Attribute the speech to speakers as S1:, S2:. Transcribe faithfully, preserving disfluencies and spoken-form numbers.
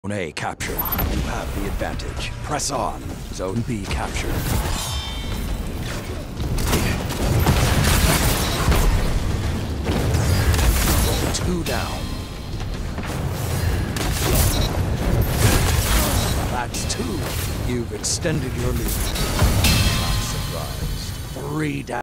S1: Zone A captured. You have the advantage. Press on. Zone B captured. Two down. That's two. You've extended your lead. Not surprised. Three down.